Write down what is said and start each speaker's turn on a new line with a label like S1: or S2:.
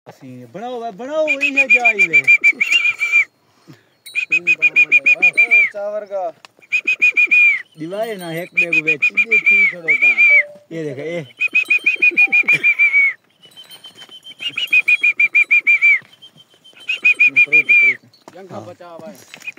S1: बनाओ ये जाई वे
S2: चावर का
S1: दिवाए ना एक बेगो बेच
S2: ठीक होता
S1: ये देख ये
S2: जंगा बचा भाई